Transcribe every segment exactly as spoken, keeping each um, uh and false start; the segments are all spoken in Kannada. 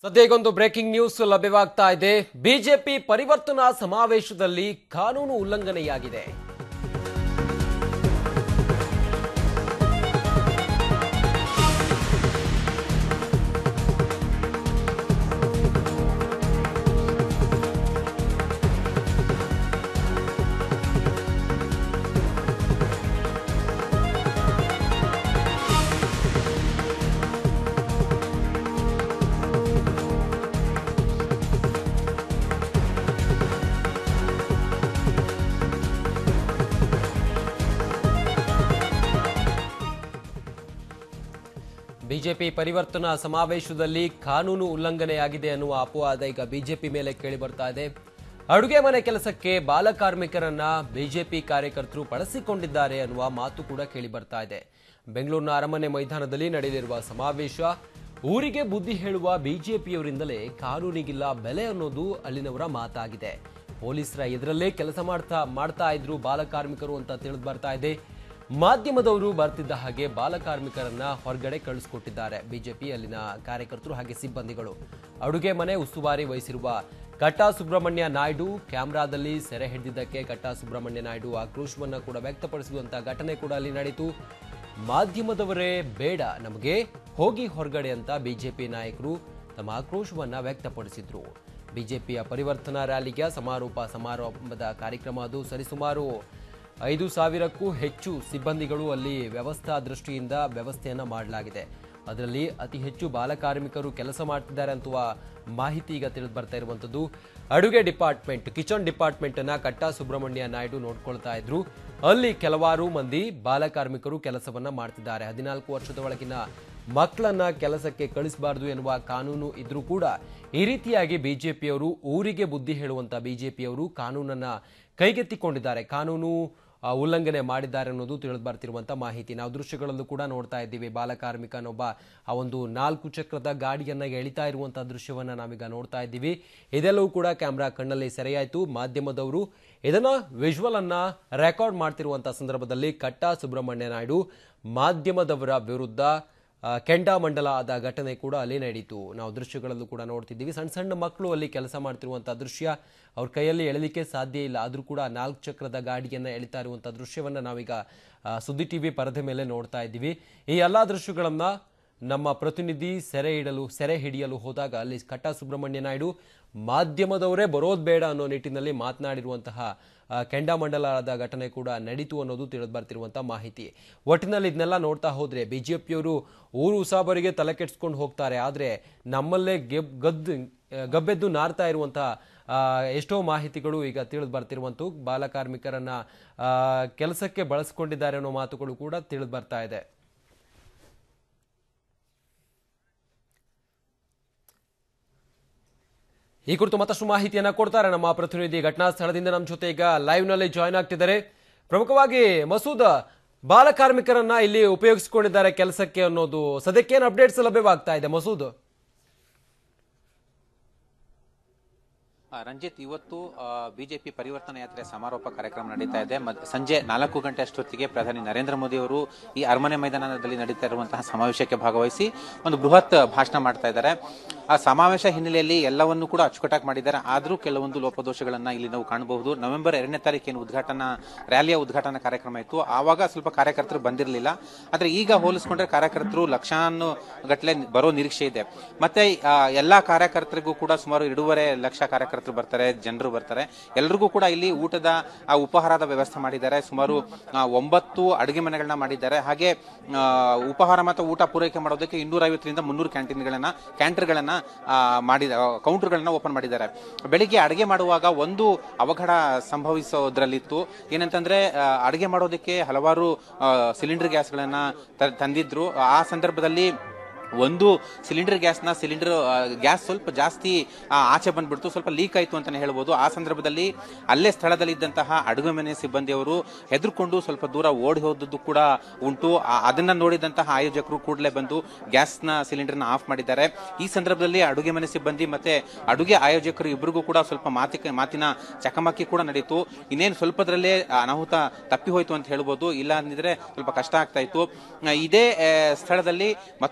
ಸದ್ಯಗೊಂದು ಬ್ರೇಕಿಂಗ್ ನ್ಯೂಸ್ ಲಭ್ಯವಾಗ್ತಾ ಇದೆ. ಬಿಜೆಪಿ ಪರಿವರ್ತನಾ ಸಮಾವೇಶದಲ್ಲಿ ಕಾನೂನು ಉಲ್ಲಂಘನೆಯಾಗಿದೆ. ಬಿಜೆಪಿ ಪರಿವರ್ತನಾ ಸಮಾವೇಶದಲ್ಲಿ ಕಾನೂನು ಉಲ್ಲಂಘನೆಯಾಗಿದೆ ಅನ್ನುವ ಅಪವಾದ ಈಗ ಬಿಜೆಪಿ ಮೇಲೆ ಕೇಳಿ ಬರ್ತಾ ಇದೆ. ಅಡುಗೆ ಮನೆ ಕೆಲಸಕ್ಕೆ ಬಾಲಕಾರ್ಮಿಕರನ್ನ ಬಿಜೆಪಿ ಕಾರ್ಯಕರ್ತರು ಬಳಸಿಕೊಂಡಿದ್ದಾರೆ ಅನ್ನುವ ಮಾತು ಕೂಡ ಕೇಳಿ ಬರ್ತಾ ಇದೆ. ಬೆಂಗಳೂರಿನ ಅರಮನೆ ಮೈದಾನದಲ್ಲಿ ನಡೆಯಲಿರುವ ಸಮಾವೇಶ ಊರಿಗೆ ಬುದ್ಧಿ ಹೇಳುವ ಬಿಜೆಪಿಯವರಿಂದಲೇ ಕಾನೂನಿಗಿಲ್ಲ ಬೆಲೆ ಅನ್ನೋದು ಅಲ್ಲಿನವರ ಮಾತಾಗಿದೆ. ಪೊಲೀಸರ ಎದುರಲ್ಲೇ ಕೆಲಸ ಮಾಡ್ತಾ ಮಾಡ್ತಾ ಇದ್ರು ಬಾಲಕಾರ್ಮಿಕರು ಅಂತ ತಿಳಿದು ಬರ್ತಾ ಇದೆ. ಮಾಧ್ಯಮದವರು ಬರ್ತಿದ್ದ ಹಾಗೆ ಬಾಲಕಾರ್ಮಿಕರನ್ನ ಹೊರಗಡೆ ಕಳಿಸಿಕೊಟ್ಟಿದ್ದಾರೆ ಬಿಜೆಪಿ ಅಲ್ಲಿನ ಕಾರ್ಯಕರ್ತರು ಹಾಗೆ ಸಿಬ್ಬಂದಿಗಳು. ಅಡುಗೆ ಮನೆ ಉಸ್ತುವಾರಿ ವಹಿಸಿರುವ ಕಟ್ಟಾ ಸುಬ್ರಹ್ಮಣ್ಯ ನಾಯ್ಡು ಕ್ಯಾಮೆರಾದಲ್ಲಿ ಸೆರೆ ಹಿಡಿದಿದ್ದಕ್ಕೆ ಕಟ್ಟಾ ಸುಬ್ರಹ್ಮಣ್ಯ ನಾಯ್ಡು ಆಕ್ರೋಶವನ್ನ ಕೂಡ ವ್ಯಕ್ತಪಡಿಸುವಂತಹ ಘಟನೆ ಕೂಡ ಅಲ್ಲಿ ನಡೆಯಿತು. ಮಾಧ್ಯಮದವರೇ ಬೇಡ ನಮಗೆ ಹೋಗಿ ಹೊರಗಡೆ ಅಂತ ಬಿಜೆಪಿ ನಾಯಕರು ತಮ್ಮ ಆಕ್ರೋಶವನ್ನ ವ್ಯಕ್ತಪಡಿಸಿದ್ರು. ಬಿಜೆಪಿಯ ಪರಿವರ್ತನಾ ರ್ಯಾಲಿಗೆ ಸಮಾರೋಪ ಸಮಾರಂಭದ ಕಾರ್ಯಕ್ರಮ ಅದು. ಸರಿಸುಮಾರು ಐದು ಸಾವಿರಕ್ಕೂ ಹೆಚ್ಚು ಸಿಬ್ಬಂದಿಗಳು ಅಲ್ಲಿ ವ್ಯವಸ್ಥಾ ದೃಷ್ಟಿಯಿಂದ ವ್ಯವಸ್ಥೆಯನ್ನ ಮಾಡಲಾಗಿದೆ. ಅದರಲ್ಲಿ ಅತಿ ಹೆಚ್ಚು ಬಾಲಕಾರ್ಮಿಕರು ಕೆಲಸ ಮಾಡ್ತಿದ್ದಾರೆ ಅಂತುವ ಮಾಹಿತಿ ಈಗ ತಿಳಿದು ಬರ್ತಾ ಇರುವಂತದ್ದು. ಅಡುಗೆ ಡಿಪಾರ್ಟ್ಮೆಂಟ್ ಕಿಚನ್ ಡಿಪಾರ್ಟ್ಮೆಂಟ್ ಅನ್ನ ಕಟ್ಟಾ ಸುಬ್ರಹ್ಮಣ್ಯ ನಾಯ್ಡು ನೋಡ್ಕೊಳ್ತಾ ಇದ್ರು. ಅಲ್ಲಿ ಕೆಲವಾರು ಮಂದಿ ಬಾಲಕಾರ್ಮಿಕರು ಕೆಲಸವನ್ನ ಮಾಡ್ತಿದ್ದಾರೆ. ಹದಿನಾಲ್ಕು ವರ್ಷದ ಒಳಗಿನ ಮಕ್ಕಳನ್ನ ಕೆಲಸಕ್ಕೆ ಕಳಿಸಬಾರದು ಎನ್ನುವ ಕಾನೂನು ಇದ್ರೂ ಕೂಡ ಈ ರೀತಿಯಾಗಿ ಬಿಜೆಪಿಯವರು ಊರಿಗೆ ಬುದ್ಧಿ ಹೇಳುವಂತ ಬಿಜೆಪಿಯವರು ಕಾನೂನನ್ನ ಕೈಗೆತ್ತಿಕೊಂಡಿದ್ದಾರೆ, ಕಾನೂನು ಉಲ್ಲಂಘನೆ ಮಾಡಿದ್ದಾರೆ ಅನ್ನೋದು ತಿಳಿದು ಬರ್ತಿರುವಂತ ಮಾಹಿತಿ. ನಾವು ದೃಶ್ಯಗಳಲ್ಲೂ ಕೂಡ ನೋಡ್ತಾ ಇದ್ದೀವಿ. ಬಾಲಕಾರ್ಮಿಕನೊಬ್ಬ ಆ ಒಂದು ನಾಲ್ಕು ಚಕ್ರದ ಗಾಡಿಯನ್ನ ಎಳಿತಾ ಇರುವಂತಹ ದೃಶ್ಯವನ್ನ ನಾವೀಗ ನೋಡ್ತಾ ಇದ್ದೀವಿ. ಇದೆಲ್ಲವೂ ಕೂಡ ಕ್ಯಾಮ್ರಾ ಕಣ್ಣಲ್ಲಿ ಸೆರೆಯಾಯಿತು. ಮಾಧ್ಯಮದವರು ಇದನ್ನ ವಿಜುವಲ್ ಅನ್ನ ರೆಕಾರ್ಡ್ ಮಾಡ್ತಿರುವಂತಹ ಸಂದರ್ಭದಲ್ಲಿ ಕಟ್ಟಾ ಸುಬ್ರಹ್ಮಣ್ಯ ನಾಯ್ಡು ಮಾಧ್ಯಮದವರ ವಿರುದ್ಧ ಕೆಂಡಾಮಂಡಲ ಆದ ಘಟನೆ ಕೂಡ ಅಲ್ಲಿ ನಡೆಯಿತು. ನಾವು ದೃಶ್ಯಗಳಲ್ಲೂ ಕೂಡ ನೋಡ್ತಿದ್ದೀವಿ. ಸಣ್ಣ ಸಣ್ಣ ಮಕ್ಕಳು ಅಲ್ಲಿ ಕೆಲಸ ಮಾಡ್ತಿರುವಂತಹ ದೃಶ್ಯ, ಅವ್ರ ಕೈಯಲ್ಲಿ ಎಳಲಿಕ್ಕೆ ಸಾಧ್ಯ ಇಲ್ಲ, ಆದ್ರೂ ಕೂಡ ನಾಲ್ಕು ಚಕ್ರದ ಗಾಡಿಯನ್ನ ಎಳಿತಾ ಇರುವಂತಹ ದೃಶ್ಯವನ್ನ ನಾವೀಗ ಸುದ್ದಿ ಟಿವಿ ಪರದೆ ಮೇಲೆ ನೋಡ್ತಾ ಇದ್ದೀವಿ. ಈ ಎಲ್ಲಾ ದೃಶ್ಯಗಳನ್ನ ನಮ್ಮ ಪ್ರತಿನಿಧಿ ಸೆರೆ ಹಿಡಲು ಸೆರೆ ಹಿಡಿಯಲು ಹೋದಾಗ ಅಲ್ಲಿ ಕಟ್ಟಾ ಸುಬ್ರಹ್ಮಣ್ಯ ನಾಯ್ಡು ಮಾಧ್ಯಮದವರೇ ಬರೋದ್ ಬೇಡ ಅನ್ನೋ ನಿಟ್ಟಿನಲ್ಲಿ ಮಾತನಾಡಿರುವಂತಹ ಕೆಂಡಾಮಂಡಲದ ಘಟನೆ ಕೂಡ ನಡೀತು ಅನ್ನೋದು ತಿಳಿದು ಬರ್ತಿರುವಂತಹ ಮಾಹಿತಿ. ಒಟ್ಟಿನಲ್ಲಿ ಇದನ್ನೆಲ್ಲ ನೋಡ್ತಾ ಹೋದ್ರೆ ಬಿಜೆಪಿಯವರು ಊರು ಉಸಾಬರಿಗೆ ತಲೆ ಕೆಡ್ಸ್ಕೊಂಡು ಹೋಗ್ತಾರೆ, ಆದ್ರೆ ನಮ್ಮಲ್ಲೇ ಗೆಬ್ ಗದ್ದು ಗಬ್ಬೆದ್ದು ನಾರ್ತಾ ಇರುವಂತಹ ಎಷ್ಟೋ ಮಾಹಿತಿಗಳು ಈಗ ತಿಳಿದು ಬರ್ತಿರುವಂತೂ. ಬಾಲಕಾರ್ಮಿಕರನ್ನ ಕೆಲಸಕ್ಕೆ ಬಳಸಿಕೊಂಡಿದ್ದಾರೆ ಅನ್ನೋ ಮಾತುಗಳು ಕೂಡ ತಿಳಿದು ಬರ್ತಾ ಇದೆ. ಈ ಕುರಿತು ಮತ್ತಷ್ಟು ಮಾಹಿತಿಯನ್ನ ಕೊಡ್ತಾರೆ ನಮ್ಮ ಪ್ರತಿನಿಧಿ ಘಟನಾ ಸ್ಥಳದಿಂದ ನಮ್ಮ ಜೊತೆ ಈಗ ಲೈವ್ ನಲ್ಲಿ ಜಾಯ್ನ್ ಆಗ್ತಿದ್ದಾರೆ. ಪ್ರಮುಖವಾಗಿ ಮಸೂದ್, ಬಾಲಕಾರ್ಮಿಕರನ್ನ ಇಲ್ಲಿ ಉಪಯೋಗಿಸಿಕೊಂಡಿದ್ದಾರೆ ಕೆಲಸಕ್ಕೆ ಅನ್ನೋದು ಸದ್ಯಕ್ಕೇನು ಅಪ್ಡೇಟ್ಸ್ ಲಭ್ಯವಾಗ್ತಾ ಇದೆ ಮಸೂದ್? ರಂಜಿತ್, ಇವತ್ತು ಬಿಜೆಪಿ ಪರಿವರ್ತನಾ ಯಾತ್ರೆ ಸಮಾರೋಪ ಕಾರ್ಯಕ್ರಮ ನಡೀತಾ ಇದೆ. ಸಂಜೆ ನಾಲ್ಕು ಗಂಟೆ ಅಷ್ಟೊತ್ತಿಗೆ ಪ್ರಧಾನಿ ನರೇಂದ್ರ ಮೋದಿ ಅವರು ಈ ಅರಮನೆ ಮೈದಾನದಲ್ಲಿ ನಡೀತಾ ಇರುವಂತಹ ಸಮಾವೇಶಕ್ಕೆ ಭಾಗವಹಿಸಿ ಒಂದು ಬೃಹತ್ ಭಾಷಣ ಮಾಡ್ತಾ ಇದ್ದಾರೆ. ಆ ಸಮಾವೇಶ ಹಿನ್ನೆಲೆಯಲ್ಲಿ ಎಲ್ಲವನ್ನೂ ಕೂಡ ಅಚ್ಚುಕಟ್ಟಾಗಿ ಮಾಡಿದ್ದಾರೆ. ಆದರೂ ಕೆಲವೊಂದು ಲೋಪದೋಷಗಳನ್ನ ಇಲ್ಲಿ ನಾವು ಕಾಣಬಹುದು. ನವೆಂಬರ್ ಎರಡನೇ ತಾರೀಕೇನು ಉದ್ಘಾಟನಾ ರ್ಯಾಲಿಯ ಉದ್ಘಾಟನಾ ಕಾರ್ಯಕ್ರಮ ಇತ್ತು, ಆವಾಗ ಸ್ವಲ್ಪ ಕಾರ್ಯಕರ್ತರು ಬಂದಿರಲಿಲ್ಲ. ಆದ್ರೆ ಈಗ ಹೋಲಿಸ್ಕೊಂಡ್ರೆ ಕಾರ್ಯಕರ್ತರು ಲಕ್ಷಾನು ಗಟ್ಟಲೆ ಬರೋ ನಿರೀಕ್ಷೆ ಇದೆ. ಮತ್ತೆ ಎಲ್ಲಾ ಕಾರ್ಯಕರ್ತರಿಗೂ ಕೂಡ ಸುಮಾರು ಎರಡೂವರೆ ಲಕ್ಷ ಕಾರ್ಯಕರ್ತರು ಬರ್ತಾರೆ, ಜನರು ಬರ್ತಾರೆ. ಎಲ್ರಿಗೂ ಕೂಡ ಇಲ್ಲಿ ಊಟದ ಉಪಹಾರದ ವ್ಯವಸ್ಥೆ ಮಾಡಿದ್ದಾರೆ. ಸುಮಾರು ಒಂಬತ್ತು ಅಡುಗೆ ಮನೆಗಳನ್ನ ಮಾಡಿದ್ದಾರೆ. ಹಾಗೆ ಉಪಹಾರ ಮತ್ತು ಊಟ ಪೂರೈಕೆ ಮಾಡೋದಕ್ಕೆ ಇನ್ನೂರ ಐವತ್ತರಿಂದ ಮುನ್ನೂರು ಕ್ಯಾಂಟೀನ್ಗಳನ್ನ ಕ್ಯಾಂಟರ್ಗಳನ್ನ ಮಾಡಿ ಕೌಂಟರ್ಗಳನ್ನ ಓಪನ್ ಮಾಡಿದ್ದಾರೆ. ಬೆಳಿಗ್ಗೆ ಅಡುಗೆ ಮಾಡುವಾಗ ಒಂದು ಅವಘಡ ಸಂಭವಿಸೋದ್ರಲ್ಲಿತ್ತು. ಏನಂತಂದ್ರೆ ಅಡುಗೆ ಮಾಡೋದಕ್ಕೆ ಹಲವಾರು ಸಿಲಿಂಡರ್ ಗ್ಯಾಸ್ಗಳನ್ನ ತಂದಿದ್ರು. ಆ ಸಂದರ್ಭದಲ್ಲಿ ಒಂದು ಸಿಲಿಂಡರ್ ಗ್ಯಾಸ್ನ ಸಿಲಿಂಡರ್ ಗ್ಯಾಸ್ ಸ್ವಲ್ಪ ಜಾಸ್ತಿ ಆಚೆ ಬಂದ್ಬಿಡ್ತು, ಸ್ವಲ್ಪ ಲೀಕ್ ಆಯ್ತು ಅಂತಾನೆ ಹೇಳ್ಬೋದು. ಆ ಸಂದರ್ಭದಲ್ಲಿ ಅಲ್ಲೇ ಸ್ಥಳದಲ್ಲಿ ಇದ್ದಂತಹ ಅಡುಗೆ ಮನೆ ಸಿಬ್ಬಂದಿಯವರು ಹೆದರ್ಕೊಂಡು ಸ್ವಲ್ಪ ದೂರ ಓಡಿ ಹೋದದ್ದು ಕೂಡ ಉಂಟು. ಅದನ್ನ ನೋಡಿದಂತಹ ಆಯೋಜಕರು ಕೂಡಲೇ ಬಂದು ಗ್ಯಾಸ್ನ ಸಿಲಿಂಡರ್ನ ಆಫ್ ಮಾಡಿದ್ದಾರೆ. ಈ ಸಂದರ್ಭದಲ್ಲಿ ಅಡುಗೆ ಮನೆ ಸಿಬ್ಬಂದಿ ಮತ್ತೆ ಅಡುಗೆ ಆಯೋಜಕರು ಇಬ್ಬರಿಗೂ ಕೂಡ ಸ್ವಲ್ಪ ಮಾತಿಕ ಮಾತಿನ ಚಕಮಕಿ ಕೂಡ ನಡೀತು. ಇನ್ನೇನು ಸ್ವಲ್ಪದ್ರಲ್ಲೇ ಅನಾಹುತ ತಪ್ಪಿ ಹೋಯ್ತು ಅಂತ ಹೇಳ್ಬೋದು, ಇಲ್ಲ ಅಂದಿದ್ರೆ ಸ್ವಲ್ಪ ಕಷ್ಟ ಆಗ್ತಾ ಇತ್ತು. ಇದೇ ಸ್ಥಳದಲ್ಲಿ ಮತ್ತೊಂದು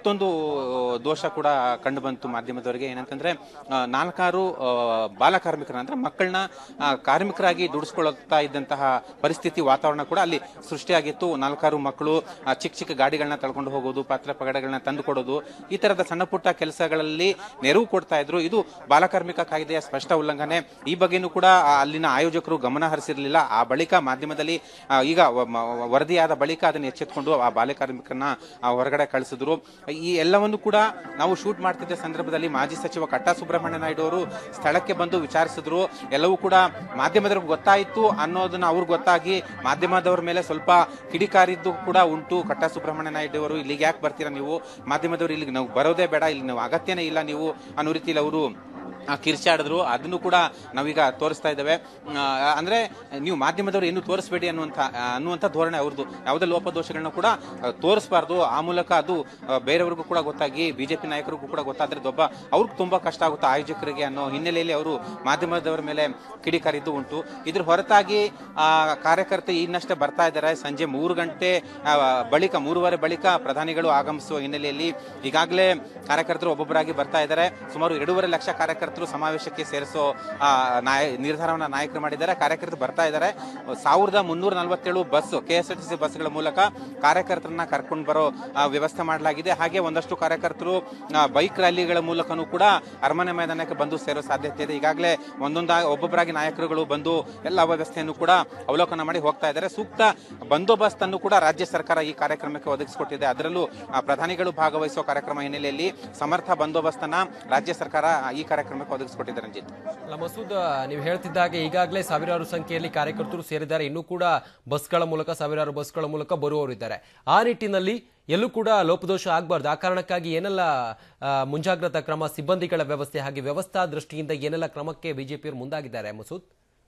ದೋಷ ಕೂಡ ಕಂಡು ಬಂತು ಮಾಧ್ಯಮದವರಿಗೆ. ಏನಂತಂದ್ರೆ ನಾಲ್ಕಾರು ಬಾಲ ಕಾರ್ಮಿಕರ ಅಂದ್ರೆ ಮಕ್ಕಳನ್ನ ಕಾರ್ಮಿಕರಾಗಿ ದುಡಿಸ್ಕೊಳ್ತಾ ಇದ್ದಂತಹ ಪರಿಸ್ಥಿತಿ ವಾತಾವರಣ ಕೂಡ ಅಲ್ಲಿ ಸೃಷ್ಟಿಯಾಗಿತ್ತು. ನಾಲ್ಕಾರು ಮಕ್ಕಳು ಚಿಕ್ಕ ಚಿಕ್ಕ ಗಾಡಿಗಳನ್ನ ತಳ್ಕೊಂಡು ಹೋಗೋದು, ಪಾತ್ರೆ ಪಗಡೆಗಳನ್ನ ತಂದು ಕೊಡೋದು, ಈ ತರದ ಸಣ್ಣ ಪುಟ್ಟ ಕೆಲಸಗಳಲ್ಲಿ ನೆರವು ಕೊಡ್ತಾ ಇದ್ರು. ಇದು ಬಾಲಕಾರ್ಮಿಕ ಕಾಯ್ದೆಯ ಸ್ಪಷ್ಟ ಉಲ್ಲಂಘನೆ. ಈ ಬಗ್ಗೆನೂ ಕೂಡ ಅಲ್ಲಿನ ಆಯೋಜಕರು ಗಮನ ಹರಿಸಿರಲಿಲ್ಲ. ಆ ಬಳಿಕ ಮಾಧ್ಯಮದಲ್ಲಿ ಈಗ ವರದಿಯಾದ ಬಳಿಕ ಅದನ್ನು ಎಚ್ಚೆತ್ಕೊಂಡು ಆ ಬಾಲಕಾರ್ಮಿಕರನ್ನ ಹೊರಗಡೆ ಕಳಿಸಿದ್ರು. ಈ ಎಲ್ಲವನ್ನು ಕೂಡ ನಾವು ಶೂಟ್ ಮಾಡ್ತಿದ್ದ ಸಂದರ್ಭದಲ್ಲಿ ಮಾಜಿ ಸಚಿವ ಕಟ್ಟಾ ಸುಬ್ರಹ್ಮಣ್ಯ ನಾಯ್ಡು ಅವರು ಸ್ಥಳಕ್ಕೆ ಬಂದು ವಿಚಾರಿಸಿದ್ರು. ಎಲ್ಲವೂ ಕೂಡ ಮಾಧ್ಯಮದವ್ರಿಗೆ ಗೊತ್ತಾಯಿತು ಅನ್ನೋದನ್ನ ಅವ್ರಿಗೆ ಗೊತ್ತಾಗಿ ಮಾಧ್ಯಮದವರ ಮೇಲೆ ಸ್ವಲ್ಪ ಕಿಡಿಕಾರಿದ್ದು ಕೂಡ ಉಂಟು. ಕಟ್ಟಾ ಸುಬ್ರಹ್ಮಣ್ಯ ನಾಯ್ಡು ಅವರು ಇಲ್ಲಿಗೆ ಯಾಕೆ ಬರ್ತೀರಾ ನೀವು, ಮಾಧ್ಯಮದವರು ಇಲ್ಲಿಗೆ ನಾವು ಬರೋದೇ ಬೇಡ, ಇಲ್ಲಿ ನಾವು ಅಗತ್ಯನೇ ಇಲ್ಲ ನೀವು ಅನ್ನೋ ರೀತಿಯಲ್ಲಿ ಅವರು ಕಿರ್ಚಾಡಿದ್ರು. ಅದನ್ನು ಕೂಡ ನಾವೀಗ ತೋರಿಸ್ತಾ ಇದ್ದೇವೆ. ಅಂದ್ರೆ ನೀವು ಮಾಧ್ಯಮದವರು ಏನು ತೋರಿಸಬೇಡಿ ಅನ್ನುವಂಥ ಅನ್ನುವಂಥ ಧೋರಣೆ ಅವ್ರದ್ದು. ಯಾವುದೇ ಲೋಪದೋಷಗಳನ್ನ ಕೂಡ ತೋರಿಸಬಾರ್ದು. ಆ ಮೂಲಕ ಅದು ಬೇರೆಯವ್ರಿಗೂ ಕೂಡ ಗೊತ್ತಾಗಿ ಬಿಜೆಪಿ ನಾಯಕರಿಗೂ ಕೂಡ ಗೊತ್ತಾದ್ರೆ ಒಬ್ಬ ಅವ್ರಿಗೆ ತುಂಬಾ ಕಷ್ಟ ಆಗುತ್ತೆ ಆಯೋಜಕರಿಗೆ ಅನ್ನೋ ಹಿನ್ನೆಲೆಯಲ್ಲಿ ಅವರು ಮಾಧ್ಯಮದವರ ಮೇಲೆ ಕಿಡಿಕಾರಿದ್ದು ಉಂಟು. ಇದ್ರ ಹೊರತಾಗಿ ಆ ಕಾರ್ಯಕರ್ತ ಇನ್ನಷ್ಟೇ ಬರ್ತಾ ಇದ್ದಾರೆ. ಸಂಜೆ ಮೂರು ಗಂಟೆ ಬಳಿಕ ಮೂರುವರೆ ಬಳಿಕ ಪ್ರಧಾನಿಗಳು ಆಗಮಿಸುವ ಹಿನ್ನೆಲೆಯಲ್ಲಿ ಈಗಾಗಲೇ ಕಾರ್ಯಕರ್ತರು ಒಬ್ಬೊಬ್ಬರಾಗಿ ಬರ್ತಾ ಇದ್ದಾರೆ. ಸುಮಾರು ಎರಡೂವರೆ ಲಕ್ಷ ಕಾರ್ಯಕರ್ತರು ಸಮಾವೇಶಕ್ಕೆ ಸೇರಿಸೋ ನಾಯ ನಿರ್ಧಾರವನ್ನ ನಾಯಕರು ಮಾಡಿದ್ದಾರೆ. ಕಾರ್ಯಕರ್ತರು ಬರ್ತಾ ಇದ್ದಾರೆ. ಸಾವಿರದ ಮುನ್ನೂರ ನಲವತ್ತೇಳು ಬಸ್ ಕೆಎಸ್ಆರ್ಟಿಸಿ ಬಸ್ಗಳ ಮೂಲಕ ಕಾರ್ಯಕರ್ತರನ್ನ ಕರ್ಕೊಂಡು ಬರೋ ವ್ಯವಸ್ಥೆ ಮಾಡಲಾಗಿದೆ. ಹಾಗೆ ಒಂದಷ್ಟು ಕಾರ್ಯಕರ್ತರು ಬೈಕ್ ರ್ಯಾಲಿಗಳ ಮೂಲಕನೂ ಕೂಡ ಅರಮನೆ ಮೈದಾನಕ್ಕೆ ಬಂದು ಸೇರೋ ಸಾಧ್ಯತೆ ಇದೆ. ಈಗಾಗಲೇ ಒಂದೊಂದಾಗಿ ಒಬ್ಬೊಬ್ಬರಾಗಿ ನಾಯಕರುಗಳು ಬಂದು ಎಲ್ಲ ವ್ಯವಸ್ಥೆಯನ್ನು ಕೂಡ ಅವಲೋಕನ ಮಾಡಿ ಹೋಗ್ತಾ ಇದ್ದಾರೆ. ಸೂಕ್ತ ಬಂದೋಬಸ್ತ್ ಅನ್ನು ಕೂಡ ರಾಜ್ಯ ಸರ್ಕಾರ ಈ ಕಾರ್ಯಕ್ರಮಕ್ಕೆ ಒದಗಿಸಿಕೊಟ್ಟಿದೆ. ಅದರಲ್ಲೂ ಪ್ರಧಾನಿಗಳು ಭಾಗವಹಿಸುವ ಕಾರ್ಯಕ್ರಮ ಹಿನ್ನೆಲೆಯಲ್ಲಿ ಸಮರ್ಥ ಬಂದೋಬಸ್ತನ್ನ ರಾಜ್ಯ ಸರ್ಕಾರ ಈ ಕಾರ್ಯಕ್ರಮಕ್ಕೆ ಒದಗಿಸಿಕೊಟ್ಟಿದೆ. ರಂಜಿತ್, ಮಸೂದ್, ನೀವು ಹೇಳ್ತಿದ್ದಾಗೆ ಈಗಾಗಲೇ ಸಾವಿರಾರು ಸಂಖ್ಯೆಯಲ್ಲಿ ಕಾರ್ಯಕರ್ತರು ಸೇರಿದ್ದಾರೆ. ಇನ್ನೂ ಕೂಡ ಬಸ್ಗಳ ಮೂಲಕ ಸಾವಿರಾರು ಬಸ್ಗಳ ಮೂಲಕ ಬರುವವರಿದ್ದಾರೆ. ಆ ನಿಟ್ಟಿನಲ್ಲಿ ಎಲ್ಲೂ ಕೂಡ ಲೋಪದೋಷ ಆಗಬಾರ್ದು. ಆ ಕಾರಣಕ್ಕಾಗಿ ಏನೆಲ್ಲ ಮುಂಜಾಗ್ರತಾ ಕ್ರಮ, ಸಿಬ್ಬಂದಿಗಳ ವ್ಯವಸ್ಥೆ ಹಾಗೆ ವ್ಯವಸ್ಥಾ ದೃಷ್ಟಿಯಿಂದ ಏನೆಲ್ಲ ಕ್ರಮಕ್ಕೆ ಬಿಜೆಪಿಯವರು ಮುಂದಾಗಿದ್ದಾರೆ ಮಸೂದ್?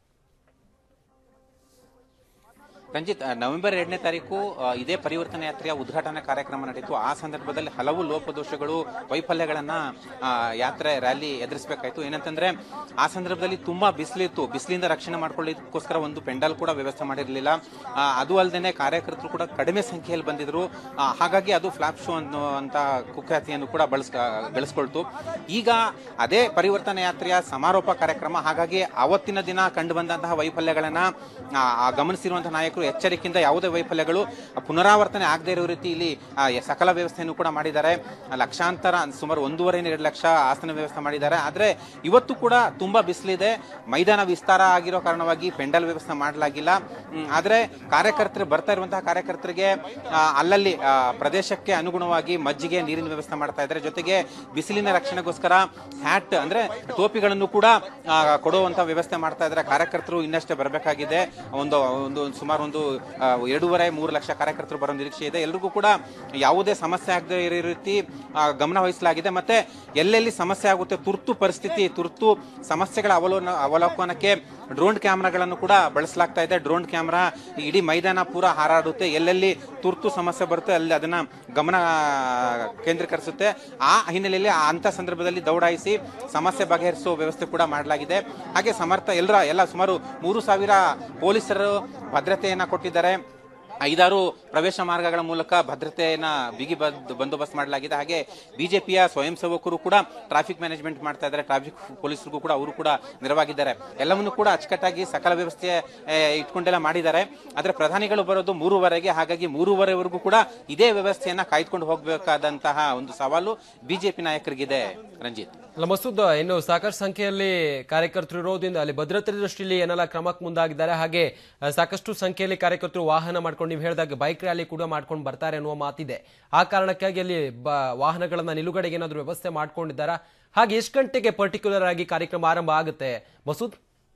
ರಂಜಿತ್, ನವೆಂಬರ್ ಎರಡನೇ ತಾರೀಕು ಇದೇ ಪರಿವರ್ತನೆ ಯಾತ್ರೆಯ ಉದ್ಘಾಟನಾ ಕಾರ್ಯಕ್ರಮ ನಡೆಯಿತು. ಆ ಸಂದರ್ಭದಲ್ಲಿ ಹಲವು ಲೋಪದೋಷಗಳು, ವೈಫಲ್ಯಗಳನ್ನ ಯಾತ್ರೆ ರ್ಯಾಲಿ ಎದುರಿಸಬೇಕಾಯಿತು. ಏನಂತಂದ್ರೆ ಆ ಸಂದರ್ಭದಲ್ಲಿ ತುಂಬಾ ಬಿಸಿಲಿತ್ತು. ಬಿಸಿಲಿಂದ ರಕ್ಷಣೆ ಮಾಡ್ಕೊಳ್ಳೋದಕ್ಕೋಸ್ಕರ ಒಂದು ಪೆಂಡಾಲ್ ಕೂಡ ವ್ಯವಸ್ಥೆ ಮಾಡಿರಲಿಲ್ಲ. ಅದು ಅಲ್ಲದೆ ಕಾರ್ಯಕರ್ತರು ಕೂಡ ಕಡಿಮೆ ಸಂಖ್ಯೆಯಲ್ಲಿ ಬಂದಿದ್ರು. ಹಾಗಾಗಿ ಅದು ಫ್ಲಾಪ್ ಶೋ ಅನ್ನುವಂತ ಕುಖ್ಯಾತಿಯನ್ನು ಕೂಡ ಬಳಸ್ ಬೆಳೆಸ್ಕೊಳ್ತು. ಈಗ ಅದೇ ಪರಿವರ್ತನೆ ಯಾತ್ರೆಯ ಸಮಾರೋಪ ಕಾರ್ಯಕ್ರಮ. ಹಾಗಾಗಿ ಅವತ್ತಿನ ದಿನ ಕಂಡು ಬಂದಂತಹ ವೈಫಲ್ಯಗಳನ್ನ ಗಮನಿಸಿರುವಂತಹ ನಾಯಕರು ಎಚ್ಚರಿಕೆಯಿಂದ ಯಾವುದೇ ವೈಫಲ್ಯಗಳು ಪುನರಾವರ್ತನೆ ಆಗದೇ ಇರೋ ರೀತಿ ಇಲ್ಲಿ ಸಕಲ ವ್ಯವಸ್ಥೆಯನ್ನು ಕೂಡ ಮಾಡಿದ್ದಾರೆ. ಲಕ್ಷಾಂತರ, ಸುಮಾರು ಒಂದೂವರೆ ಎರಡು ಲಕ್ಷ ಆಸನ ವ್ಯವಸ್ಥೆ ಮಾಡಿದ್ದಾರೆ. ಆದ್ರೆ ಇವತ್ತು ಕೂಡ ತುಂಬಾ ಬಿಸಿಲಿದೆ. ಮೈದಾನ ವಿಸ್ತಾರ ಆಗಿರೋ ಕಾರಣವಾಗಿ ಪೆಂಡಲ್ ವ್ಯವಸ್ಥೆ ಮಾಡಲಾಗಿಲ್ಲ. ಆದ್ರೆ ಕಾರ್ಯಕರ್ತರು ಬರ್ತಾ ಇರುವಂತಹ ಕಾರ್ಯಕರ್ತರಿಗೆ ಅಲ್ಲಲ್ಲಿ ಪ್ರದೇಶಕ್ಕೆ ಅನುಗುಣವಾಗಿ ಮಜ್ಜಿಗೆ, ನೀರಿನ ವ್ಯವಸ್ಥೆ ಮಾಡ್ತಾ ಇದ್ದಾರೆ. ಜೊತೆಗೆ ಬಿಸಿಲಿನ ರಕ್ಷಣೆಗೋಸ್ಕರ ಹ್ಯಾಟ್ ಅಂದ್ರೆ ಟೋಪಿಗಳನ್ನು ಕೂಡ ಕೊಡುವಂತ ವ್ಯವಸ್ಥೆ ಮಾಡ್ತಾ ಇದ್ದಾರೆ. ಕಾರ್ಯಕರ್ತರು ಇನ್ನಷ್ಟೇ ಬರಬೇಕಾಗಿದೆ. ಒಂದು ಒಂದು ಸುಮಾರು ಒಂದು ಎರಡೂವರೆ ಮೂರು ಲಕ್ಷ ಕಾರ್ಯಕರ್ತರು ಬರೋ ನಿರೀಕ್ಷೆ ಇದೆ. ಎಲ್ರಿಗೂ ಕೂಡ ಯಾವುದೇ ಸಮಸ್ಯೆ ಆಗದೆ ಇರೋ ರೀತಿ ಗಮನ ವಹಿಸಲಾಗಿದೆ. ಮತ್ತೆ ಎಲ್ಲೆಲ್ಲಿ ಸಮಸ್ಯೆ ಆಗುತ್ತೆ, ತುರ್ತು ಪರಿಸ್ಥಿತಿ, ತುರ್ತು ಸಮಸ್ಯೆಗಳ ಅವಲೋನ ಅವಲೋಕನಕ್ಕೆ ಡ್ರೋನ್ ಕ್ಯಾಮ್ರಾಗಳನ್ನು ಕೂಡ ಬಳಸಲಾಗ್ತಾ ಇದೆ. ಡ್ರೋನ್ ಕ್ಯಾಮ್ರಾ ಇಡೀ ಮೈದಾನ ಪೂರ ಹಾರಾಡುತ್ತೆ. ಎಲ್ಲೆಲ್ಲಿ ತುರ್ತು ಸಮಸ್ಯೆ ಬರುತ್ತೆ ಅಲ್ಲಿ ಅದನ್ನ ಗಮನ ಕೇಂದ್ರೀಕರಿಸುತ್ತೆ. ಆ ಹಿನ್ನೆಲೆಯಲ್ಲಿ ಅಂತ ಸಂದರ್ಭದಲ್ಲಿ ದೌಡಾಯಿಸಿ ಸಮಸ್ಯೆ ಬಗೆಹರಿಸುವ ವ್ಯವಸ್ಥೆ ಕೂಡ ಮಾಡಲಾಗಿದೆ. ಹಾಗೆ ಸಮರ್ಥ ಎಲ್ಲರ ಎಲ್ಲ ಸುಮಾರು ಮೂರು ಸಾವಿರ ಪೊಲೀಸರು ಭದ್ರತೆಯನ್ನ ಕೊಟ್ಟಿದ್ದಾರೆ. ಐದಾರು ಪ್ರವೇಶ ಮಾರ್ಗಗಳ ಮೂಲಕ ಭದ್ರತೆಯನ್ನ ಬಿಗಿ ಬಂದೋಬಸ್ತ್ ಮಾಡಲಾಗಿದೆ. ಹಾಗೆ ಬಿಜೆಪಿಯ ಸ್ವಯಂ ಸೇವಕರು ಕೂಡ ಟ್ರಾಫಿಕ್ ಮ್ಯಾನೇಜ್ಮೆಂಟ್ ಮಾಡ್ತಾ ಇದ್ದಾರೆ. ಟ್ರಾಫಿಕ್ ಪೊಲೀಸರಿಗೂ ಕೂಡ ಅವರು ಕೂಡ ನೆರವಾಗಿದ್ದಾರೆ. ಎಲ್ಲವನ್ನೂ ಕೂಡ ಅಚ್ಚುಕಟ್ಟಾಗಿ ಸಕಲ ವ್ಯವಸ್ಥೆ ಇಟ್ಕೊಂಡೆಲ್ಲ ಮಾಡಿದ್ದಾರೆ. ಆದ್ರೆ ಪ್ರಧಾನಿಗಳು ಬರೋದು ಮೂರುವರೆಗೆ. ಹಾಗಾಗಿ ಮೂರುವರೆವರೆಗೂ ಕೂಡ ಇದೇ ವ್ಯವಸ್ಥೆಯನ್ನ ಕಾಯ್ದುಕೊಂಡು ಹೋಗಬೇಕಾದಂತಹ ಒಂದು ಸವಾಲು ಬಿಜೆಪಿ ನಾಯಕರಿಗಿದೆ. ರಂಜಿತ್, ಅಲ್ಲ ಮಸೂದ್, ಇನ್ನು ಸಾಕಷ್ಟು ಸಂಖ್ಯೆಯಲ್ಲಿ ಕಾರ್ಯಕರ್ತರು ಇರೋದ್ರಿಂದ ಅಲ್ಲಿ ಭದ್ರತೆ ದೃಷ್ಟಿಯಲ್ಲಿ ಏನೆಲ್ಲ ಕ್ರಮಕ್ಕೆ ಮುಂದಾಗಿದ್ದಾರೆ. ಹಾಗೆ ಸಾಕಷ್ಟು ಸಂಖ್ಯೆಯಲ್ಲಿ ಕಾರ್ಯಕರ್ತರು ವಾಹನ ಮಾಡ್ಕೊಂಡು ನೀವು ಹೇಳಿದಾಗ ಬೈಕ್ ರ್ಯಾಲಿ ಕೂಡ ಮಾಡ್ಕೊಂಡು ಬರ್ತಾರೆ ಅನ್ನುವ ಮಾತಿದೆ. ಆ ಕಾರಣಕ್ಕಾಗಿ ಅಲ್ಲಿ ವಾಹನಗಳನ್ನ ನಿಲುಗಡೆಗೆ ಏನಾದರೂ ವ್ಯವಸ್ಥೆ ಮಾಡ್ಕೊಂಡಿದ್ದಾರಾ? ಹಾಗೆ ಎಷ್ಟು ಗಂಟೆಗೆ ಪರ್ಟಿಕ್ಯುಲರ್ ಆಗಿ ಕಾರ್ಯಕ್ರಮ ಆರಂಭ ಆಗುತ್ತೆ ಮಸೂದ್?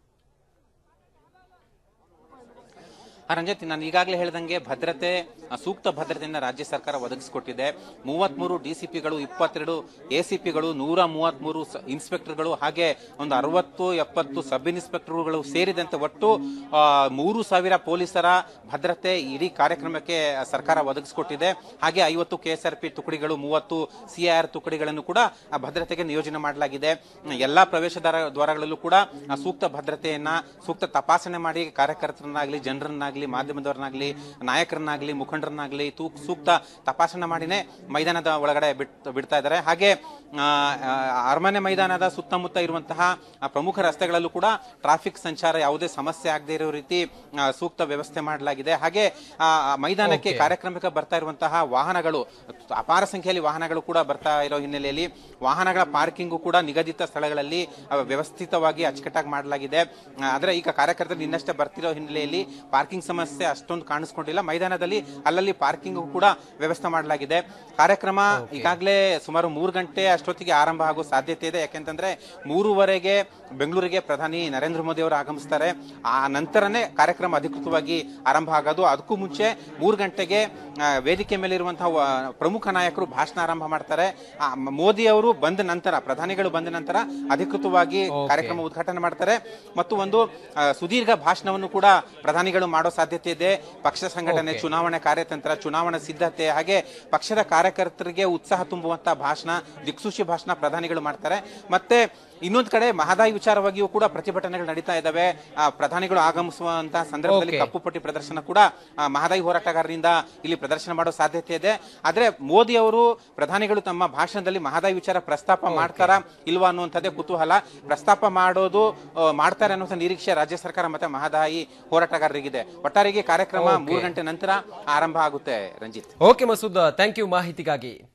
ರಂಜಿತ್, ನಾನು ಈಗಾಗಲೇ ಹೇಳಿದಂಗೆ ಭದ್ರತೆ, ಸೂಕ್ತ ಭದ್ರತೆಯನ್ನು ರಾಜ್ಯ ಸರ್ಕಾರ ಒದಗಿಸಿಕೊಟ್ಟಿದೆ. ಮೂವತ್ಮೂರು ಡಿಸಿಪಿಗಳು, ಇಪ್ಪತ್ತೆರಡು ಎಸಿಪಿಗಳು, ನೂರ ಮೂವತ್ಮೂರು ಇನ್ಸ್ಪೆಕ್ಟರ್ಗಳು, ಹಾಗೆ ಒಂದು ಅರವತ್ತು ಎಪ್ಪತ್ತು ಸಬ್ ಇನ್ಸ್ಪೆಕ್ಟರ್ಗಳು ಸೇರಿದಂತೆ ಒಟ್ಟು ಮೂರು ಸಾವಿರ ಪೊಲೀಸರ ಭದ್ರತೆ ಇಡೀ ಕಾರ್ಯಕ್ರಮಕ್ಕೆ ಸರ್ಕಾರ ಒದಗಿಸಿಕೊಟ್ಟಿದೆ. ಹಾಗೆ ಐವತ್ತು ಕೆಎಸ್ಆರ್ಪಿ ತುಕಡಿಗಳು, ಮೂವತ್ತು ಸಿಆರ್ ತುಕಡಿಗಳನ್ನು ಕೂಡ ಭದ್ರತೆಗೆ ನಿಯೋಜನೆ ಮಾಡಲಾಗಿದೆ. ಎಲ್ಲಾ ಪ್ರವೇಶ ದ್ವಾರಗಳಲ್ಲೂ ಕೂಡ ಸೂಕ್ತ ಭದ್ರತೆಯನ್ನ, ಸೂಕ್ತ ತಪಾಸಣೆ ಮಾಡಿ ಕಾರ್ಯಕರ್ತರನ್ನಾಗಲಿ ಜನರನ್ನಾಗಲಿ ಪತ್ರಕರ್ತರನ್ನಾಗ್ಲಿ ಮಾಧ್ಯಮದವರನ್ನಾಗ್ಲಿ ನಾಯಕರನ್ನಾಗ್ಲಿ ಮುಖಂಡರನ್ನಾಗ್ಲಿ ತೂ ಸೂಕ್ತ ತಪಾಸಣೆ ಮಾಡಿನೇ ಮೈದಾನದ ಒಳಗಡೆ ಬಿಟ್ ಬಿಡ್ತಾ ಇದ್ದಾರೆ. ಹಾಗೆ ಅರಮನೆ ಮೈದಾನದ ಸುತ್ತಮುತ್ತ ಇರುವಂತಹ ಪ್ರಮುಖ ರಸ್ತೆಗಳಲ್ಲೂ ಕೂಡ ಟ್ರಾಫಿಕ್ ಸಂಚಾರ ಯಾವುದೇ ಸಮಸ್ಯೆ ಆಗದೆ ಇರೋ ರೀತಿ ಸೂಕ್ತ ವ್ಯವಸ್ಥೆ ಮಾಡಲಾಗಿದೆ. ಹಾಗೆ ಮೈದಾನಕ್ಕೆ ಕಾರ್ಯಕ್ರಮಕ್ಕೆ ಬರ್ತಾ ಇರುವಂತಹ ವಾಹನಗಳು, ಅಪಾರ ಸಂಖ್ಯೆಯಲ್ಲಿ ವಾಹನಗಳು ಕೂಡ ಬರ್ತಾ ಇರೋ ಹಿನ್ನೆಲೆಯಲ್ಲಿ ವಾಹನಗಳ ಪಾರ್ಕಿಂಗು ಕೂಡ ನಿಗದಿತ ಸ್ಥಳಗಳಲ್ಲಿ ವ್ಯವಸ್ಥಿತವಾಗಿ ಅಚ್ಚುಕಟ್ಟಾಗಿ ಮಾಡಲಾಗಿದೆ. ಆದ್ರೆ ಈಗ ಕಾರ್ಯಕರ್ತರು ಇನ್ನಷ್ಟೇ ಬರ್ತಿರೋ ಹಿನ್ನೆಲೆಯಲ್ಲಿ ಪಾರ್ಕಿಂಗ್ ಸಮಸ್ಯೆ ಅಷ್ಟೊಂದು ಕಾಣಿಸ್ಕೊಂಡಿಲ್ಲ. ಮೈದಾನದಲ್ಲಿ ಅಲ್ಲಲ್ಲಿ ಪಾರ್ಕಿಂಗ್ ಕೂಡ ವ್ಯವಸ್ಥೆ ಮಾಡಲಾಗಿದೆ. ಕಾರ್ಯಕ್ರಮ ಈಗಾಗಲೇ ಸುಮಾರು ಮೂರು ಗಂಟೆ ಅಷ್ಟೊತ್ತಿಗೆ ಆರಂಭ ಆಗೋ ಸಾಧ್ಯತೆ ಇದೆ. ಯಾಕೆಂತಂದ್ರೆ ಮೂರುವರೆಗೆ ಬೆಂಗಳೂರಿಗೆ ಪ್ರಧಾನಿ ನರೇಂದ್ರ ಮೋದಿ ಅವರು ಆಗಮಿಸ್ತಾರೆ. ಆ ನಂತರನೇ ಕಾರ್ಯಕ್ರಮ ಅಧಿಕೃತವಾಗಿ ಆರಂಭ ಆಗೋದು. ಅದಕ್ಕೂ ಮುಂಚೆ ಮೂರು ಗಂಟೆಗೆ ವೇದಿಕೆ ಮೇಲೆ ಇರುವಂತಹ ಪ್ರಮುಖ ನಾಯಕರು ಭಾಷಣ ಆರಂಭ ಮಾಡ್ತಾರೆ. ಮೋದಿ ಅವರು ಬಂದ ನಂತರ, ಪ್ರಧಾನಿಗಳು ಬಂದ ನಂತರ ಅಧಿಕೃತವಾಗಿ ಕಾರ್ಯಕ್ರಮ ಉದ್ಘಾಟನೆ ಮಾಡ್ತಾರೆ. ಮತ್ತು ಒಂದು ಸುದೀರ್ಘ ಭಾಷಣವನ್ನು ಕೂಡ ಪ್ರಧಾನಿಗಳು ಮಾಡೋ ಸಾಧ್ಯತೆ ಇದೆ. ಪಕ್ಷ ಸಂಘಟನೆ, ಚುನಾವಣೆ ಕಾರ್ಯತಂತ್ರ, ಚುನಾವಣಾ ಸಿದ್ಧತೆ, ಹಾಗೆ ಪಕ್ಷದ ಕಾರ್ಯಕರ್ತರಿಗೆ ಉತ್ಸಾಹ ತುಂಬುವಂತಹ ಭಾಷಣ, ದಿಕ್ಸೂಚಿ ಭಾಷಣ ಪ್ರಧಾನಿಗಳು ಮಾಡ್ತಾರೆ. ಮತ್ತೆ ಇನ್ನೊಂದು ಕಡೆ ಮಹದಾಯಿ ವಿಚಾರವಾಗಿಯೂ ಕೂಡ ಪ್ರತಿಭಟನೆಗಳು ನಡೀತಾ ಇದ್ದಾವೆ. ಪ್ರಧಾನಿಗಳು ಆಗಮಿಸುವಂತಹ ಸಂದರ್ಭದಲ್ಲಿ ಕಪ್ಪು ಪಟ್ಟಿ ಪ್ರದರ್ಶನ ಕೂಡ ಮಹದಾಯಿ ಹೋರಾಟಗಾರರಿಂದ ಇಲ್ಲಿ ಪ್ರದರ್ಶನ ಮಾಡೋ ಸಾಧ್ಯತೆ ಇದೆ. ಆದ್ರೆ ಮೋದಿ ಅವರು, ಪ್ರಧಾನಿಗಳು ತಮ್ಮ ಭಾಷಣದಲ್ಲಿ ಮಹದಾಯಿ ವಿಚಾರ ಪ್ರಸ್ತಾಪ ಮಾಡ್ತಾರಾ ಇಲ್ವಾ ಅನ್ನುವಂಥದ್ದೇ ಕುತೂಹಲ. ಪ್ರಸ್ತಾಪ ಮಾಡೋದು ಮಾಡ್ತಾರೆ ಅನ್ನುವಂಥ ನಿರೀಕ್ಷೆ ರಾಜ್ಯ ಸರ್ಕಾರ ಮತ್ತೆ ಮಹದಾಯಿ ಹೋರಾಟಗಾರರಿಗಿದೆ. ಒಟ್ಟಾರೆಗೆ ಕಾರ್ಯಕ್ರಮ ಮೂರು ಗಂಟೆ ನಂತರ ಆರಂಭ ಆಗುತ್ತೆ. Ranjit. Okay Masood, thank you ಮಾಹಿತಿಗಾಗಿ.